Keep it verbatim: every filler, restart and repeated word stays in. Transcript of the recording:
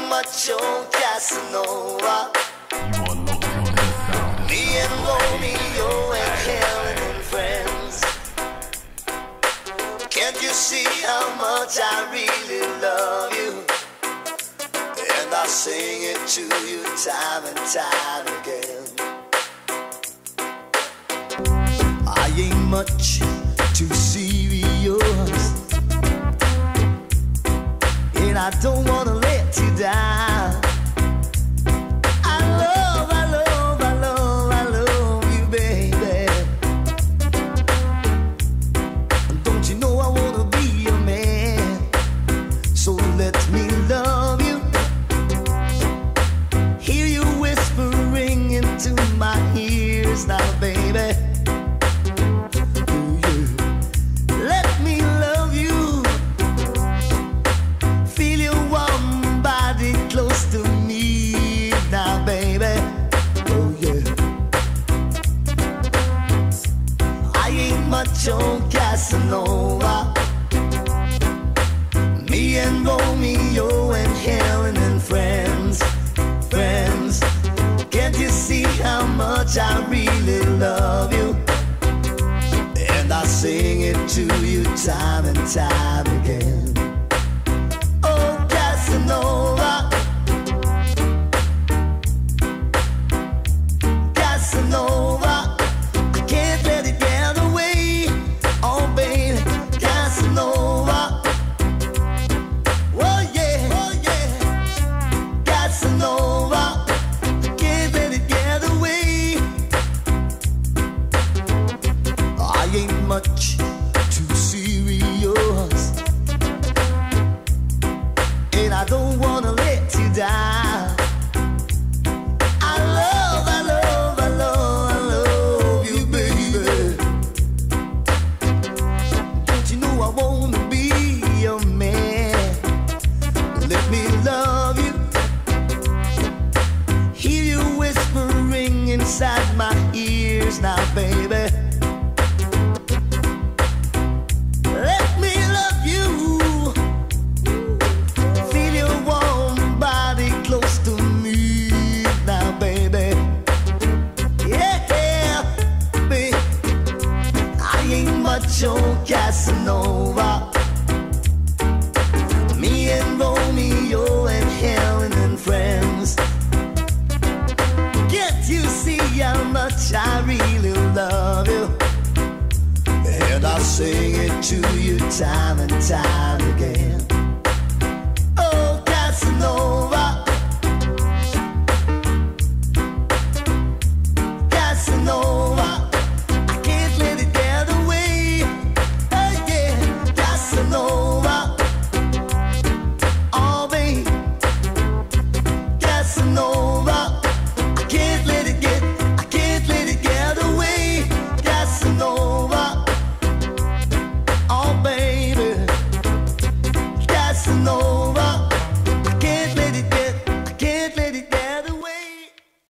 much old Casanova. You are locked on the sound. Me and Romeo and Helen and friends. Can't you see how much I really love you? And I sing it to you time and time again. I ain't much too serious, and I don't wanna let you down. I love, I love, I love, I love you, baby. Don't you know I wanna be your man? So let me love you. Hear you whispering into my ears now, baby. On Casanova, me and Romeo and Helen and friends, friends. Can't you see how much I really love you? And I sing it to you time and time again. Oh, Casanova, Casanova. Much too serious, and I don't wanna let you down. I love, I love, I love, I love you, baby. Don't you know I wanna be your man? Let me love you. Hear you whispering inside my ears now, baby. Old Casanova, me and Romeo and Helen and friends. Can't you see how much I really love you? And I'll sing it to you time and time again.